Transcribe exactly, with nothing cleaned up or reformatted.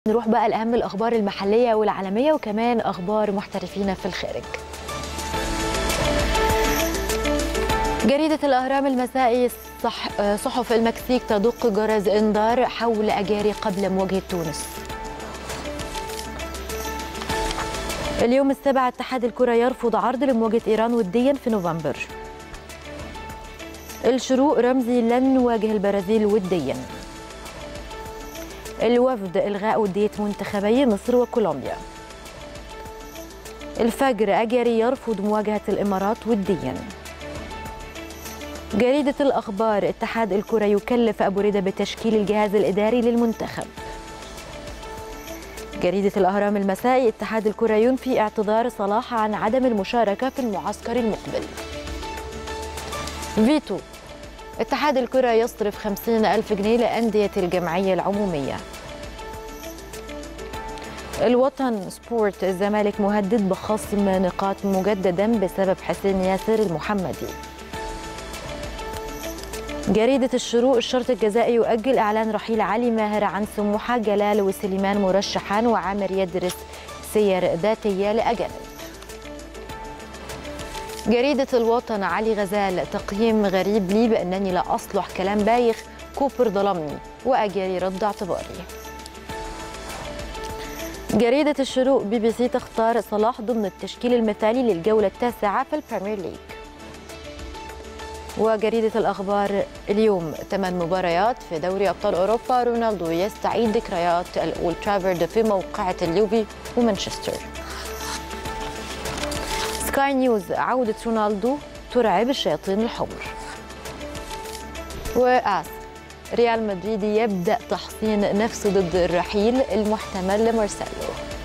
نروح بقى لأهم الأخبار المحلية والعالمية وكمان أخبار محترفين في الخارج. جريدة الأهرام المسائي صح صحف المكسيك تدق جرس إنذار حول أجاري قبل مواجهة تونس. اليوم السابع اتحاد الكرة يرفض عرض لمواجهة إيران وديا في نوفمبر. الشروق رمزي لن نواجه البرازيل وديا. الوفد إلغاء ودية منتخبي مصر وكولومبيا. الفجر أجاري يرفض مواجهة الإمارات وديا. جريدة الأخبار اتحاد الكرة يكلف أبو ريدة بتشكيل الجهاز الإداري للمنتخب. جريدة الأهرام المسائي اتحاد الكرة ينفي اعتذار صلاح عن عدم المشاركة في المعسكر المقبل. فيتو اتحاد الكرة يصرف خمسين ألف جنيه لأندية الجمعية العمومية. الوطن سبورت الزمالك مهدد بخصم نقاط مجددا بسبب حسين ياسر المحمدي. جريدة الشروق الشرط الجزائي يؤجل إعلان رحيل علي ماهر عن سموحة. جلال وسليمان مرشحان وعامر يدرس سير ذاتية لأجانب. جريدة الوطن علي غزال تقييم غريب لي بأنني لا أصلح كلام بايخ. كوبر ظلمني وأجاري رد اعتباري. جريدة الشروق بي بي سي تختار صلاح ضمن التشكيل المثالي للجولة التاسعة في البريمير ليج. وجريدة الأخبار اليوم ثمان مباريات في دوري أبطال أوروبا. رونالدو يستعيد ذكريات الأولد ترافورد في موقعة اليوفي ومانشستر. سكاي نيوز عودة رونالدو ترعب الشياطين الحمر. وآس ريال مدريد يبدأ تحصين نفسه ضد الرحيل المحتمل لمارسيلو.